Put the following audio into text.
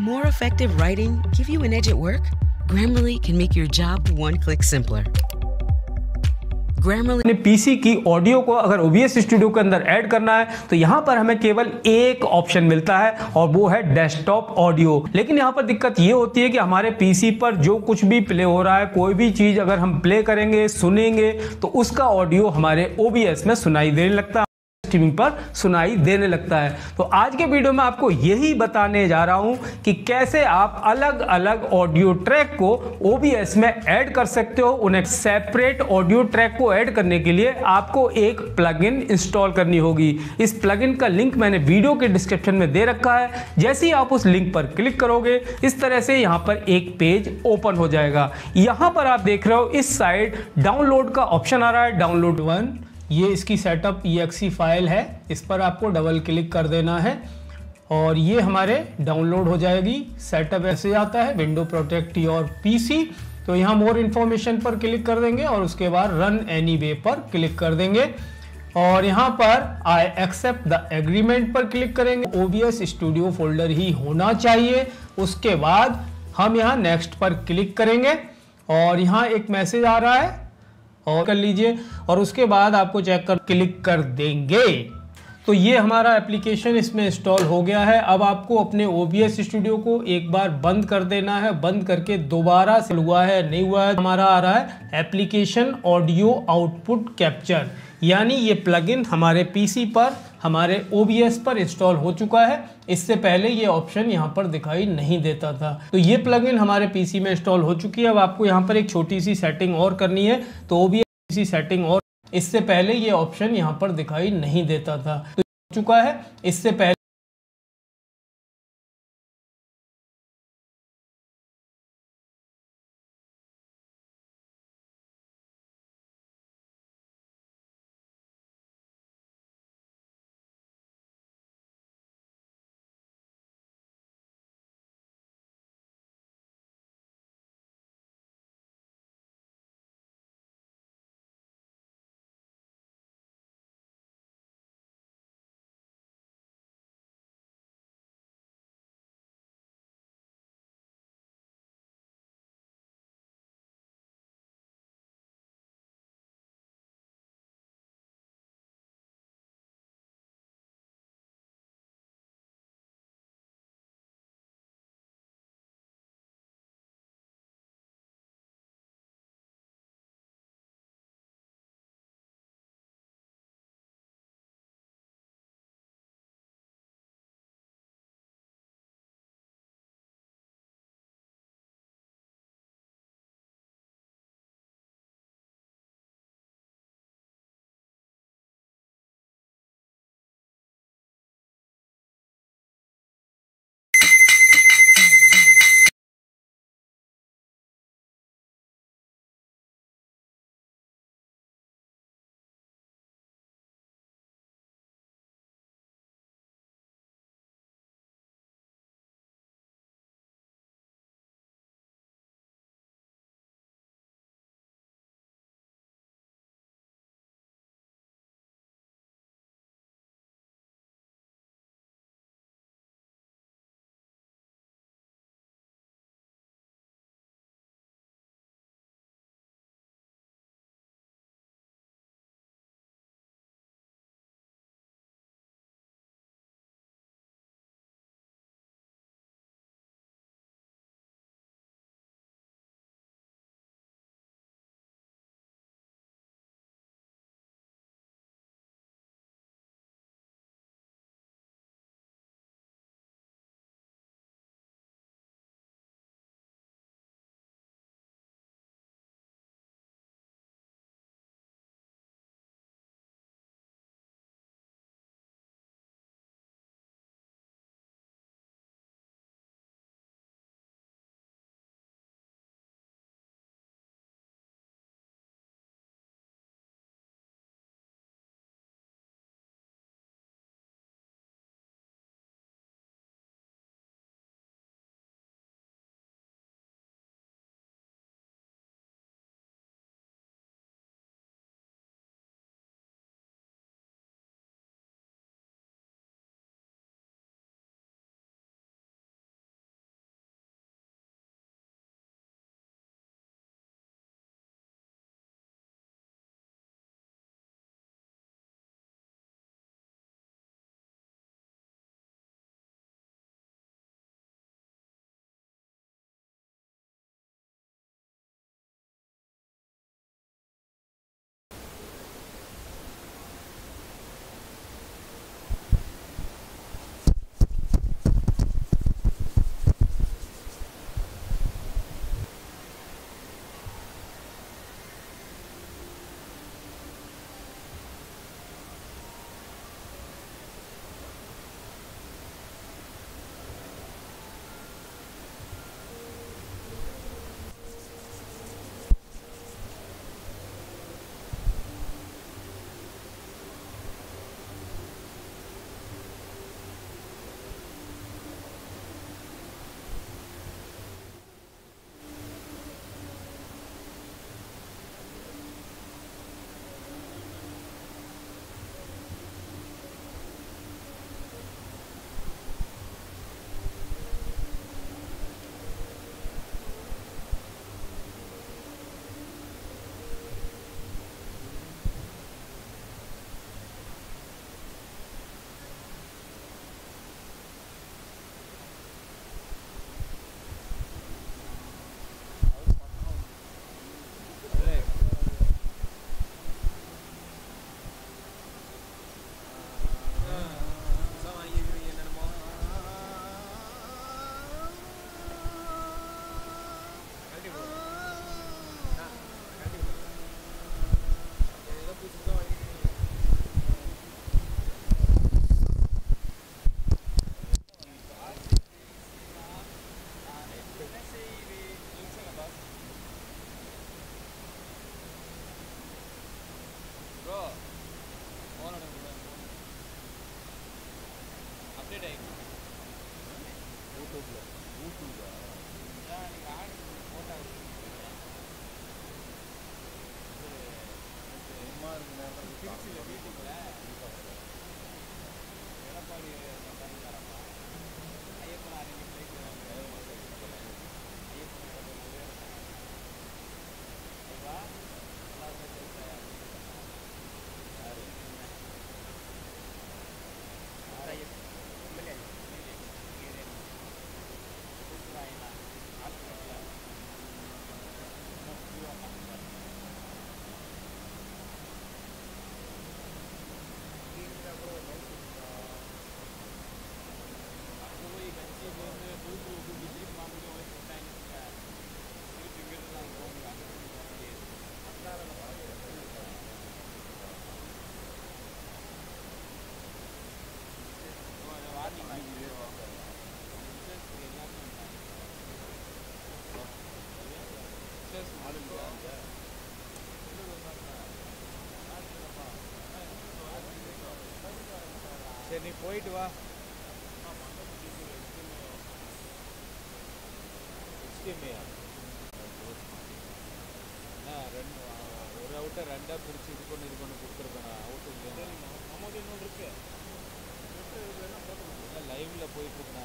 more effective writing give you an edge at work? Grammarly can make your job one click simpler. अपने PC की audio को अगर OBS studio के अंदर add करना है तो यहां पर हमें केवल एक ऑप्शन मिलता है और वो है डेस्कटॉप ऑडियो। लेकिन यहां पर दिक्कत ये होती है कि हमारे पीसी पर जो कुछ भी प्ले हो रहा है, कोई भी चीज अगर हम प्ले करेंगे, सुनेंगे, तो उसका ऑडियो हमारे OBS में सुनाई देने लगता है, स्ट्रीमिंग पर सुनाई देने लगता है। तो आज के वीडियो में आपको यही बताने जा रहा हूं कि कैसे आप अलग अलग ऑडियो ट्रैक को OBS में ऐड कर सकते हो। उन्हें सेपरेट ऑडियो ट्रैक को ऐड करने के लिए आपको एक प्लगइन इंस्टॉल करनी होगी। इस प्लगइन का लिंक मैंने वीडियो के डिस्क्रिप्शन में दे रखा है। जैसे ही आप उस लिंक पर क्लिक करोगे, इस तरह से यहां पर एक पेज ओपन हो जाएगा। यहां पर आप देख रहे हो इस साइड डाउनलोड का ऑप्शन आ रहा है, डाउनलोड 1। ये इसकी सेटअप exe फाइल है, इस पर आपको डबल क्लिक कर देना है और ये हमारे डाउनलोड हो जाएगी। सेटअप ऐसे आता है, विंडो प्रोटेक्ट योर पीसी। तो यहाँ मोर इन्फॉर्मेशन पर क्लिक कर देंगे और उसके बाद रन एनीवे पर क्लिक कर देंगे और यहाँ पर आई एक्सेप्ट द एग्रीमेंट पर क्लिक करेंगे। OBS स्टूडियो फोल्डर ही होना चाहिए। उसके बाद हम यहाँ नेक्स्ट पर क्लिक करेंगे और यहाँ एक मैसेज आ रहा है और कर लीजिए और उसके बाद आपको चेक कर क्लिक कर देंगे तो ये हमारा एप्लीकेशन इसमें इंस्टॉल हो गया है। अब आपको अपने OBS स्टूडियो को एक बार बंद कर देना है। बंद करके दोबारा से हुआ है नहीं हुआ है, हमारा आ रहा है एप्लीकेशन ऑडियो आउटपुट कैप्चर, यानी ये प्लगइन हमारे पीसी पर, हमारे OBS पर इंस्टॉल हो चुका है। इससे पहले ये ऑप्शन यहाँ पर दिखाई नहीं देता था। तो ये प्लगइन हमारे पीसी में इंस्टॉल हो चुकी है। अब आपको यहाँ पर एक छोटी सी सेटिंग और करनी है, तो OBS सेटिंग और इससे पहले ये ऑप्शन यहाँ पर दिखाई नहीं देता था, तो हो चुका है। इससे पहले சரி நீ போயிட்டு வா. HDMI-யா? ரெண்டு ஒரு அவுட்டை ரெண்டாக பிரித்து இது பண்ணி கொடுத்துருக்கேன் நான் அவுட்டு. நம்மளுக்கு இன்னொன்று இருக்கு லைவில் போயிட்டுருக்கேன்.